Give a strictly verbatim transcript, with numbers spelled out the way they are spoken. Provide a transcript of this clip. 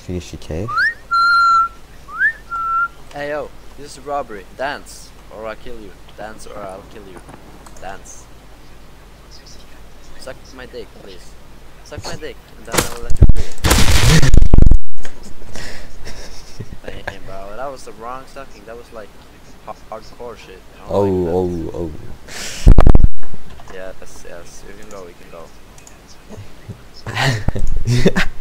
Fishy cave. Hey yo, this is robbery. Dance, or I'll kill you. Dance, or I'll kill you. Dance. Suck my dick, please. Suck my dick, and then I will let you free. Damn, bro, that was the wrong sucking. That was like hardcore shit. You know, Oh, like oh, oh. yes, yes. You can go. You can go.